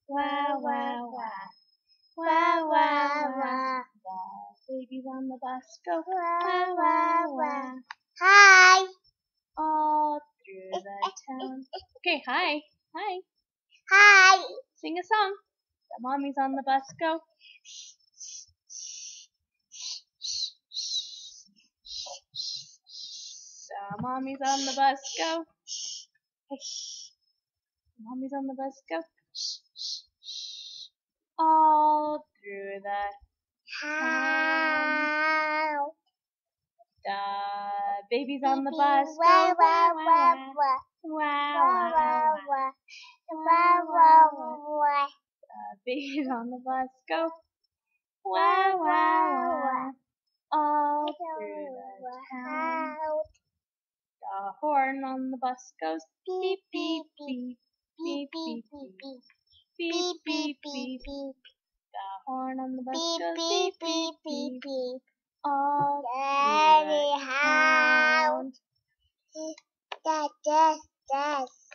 Wah, wah, wah. Wah, wah, wah. The babies on the bus go wah, wah, wah. Hi. All through the town. Okay, hi. Hi. Hi. Sing a song. The mommies on the bus go. The mommies on the bus go. Hey. The mommies on the bus go. All through the How? The babies on the bus go. Wah, Wah, wah, wah, wah, wah. wah. Wah, Wah, wah, wah, wah. wah. Wah, Wah, wah, wah, wah. wah. The babies on the bus go. Wah, wah, wah. All through the town. How? The horn on the bus goes beep, beep, beep. Beep, Beep, beep, beep, beep, beep. beep, Beep, beep, beep, beep, beep. beep, The horn on the bus beep, goes beep, beep, beep, beep, beep. beep. All through Daddy, the how? town. That,